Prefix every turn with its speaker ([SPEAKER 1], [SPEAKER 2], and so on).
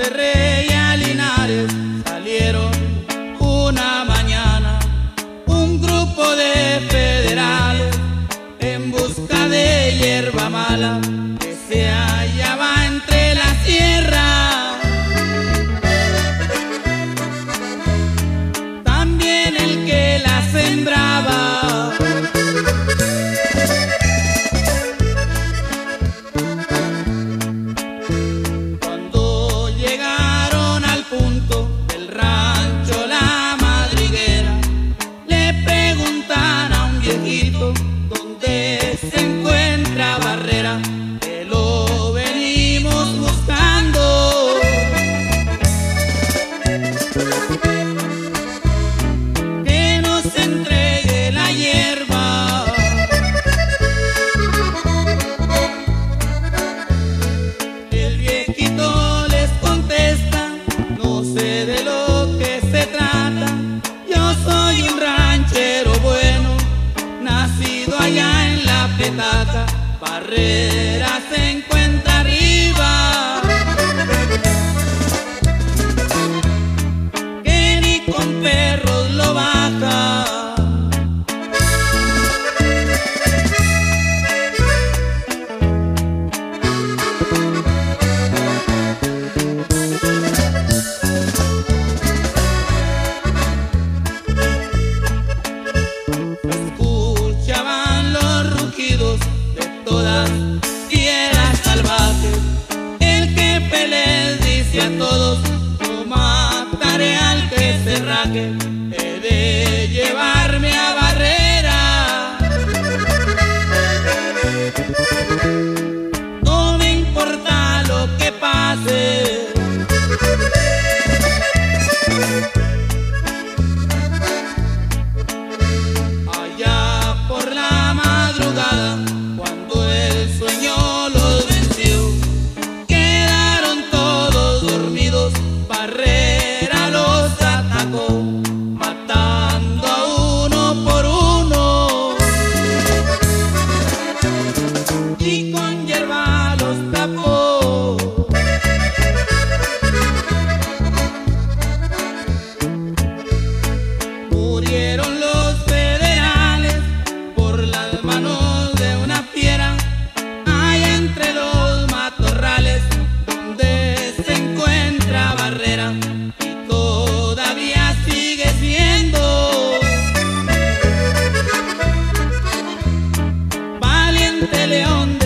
[SPEAKER 1] Monterrey a Linares salieron una mañana un grupo de federales en busca de hierba mala que se hallaba entre la sierra. También el que la sembraba. Cuando llegaron al punto del rancho La Madriguera, le preguntan a un viejito dónde se encuentra Barrera, que lo venimos buscando. Que nos entregue la hierba. El viejito les contesta: no sé de lo que se trata, yo soy un ranchero bueno, nacido allá en la Petaca. Barrera se encuentra arriba, que ni con perros lo baja. Escuchaban los rugidos de todas fieras salvajes. El jefe les dice a todos: no mataré al que se raje, he de llevarme a Barrera. No me importa lo que pase. Allá por la madrugada, cuando el sueño los venció, quedaron todos dormidos. Barrera los atacó, matando a uno por uno, y con hierba los tapó. Murieron los federales por las manos de una fiera, allá entre los matorrales donde se encuentra Barrera, y todavía sigue siendo valiente león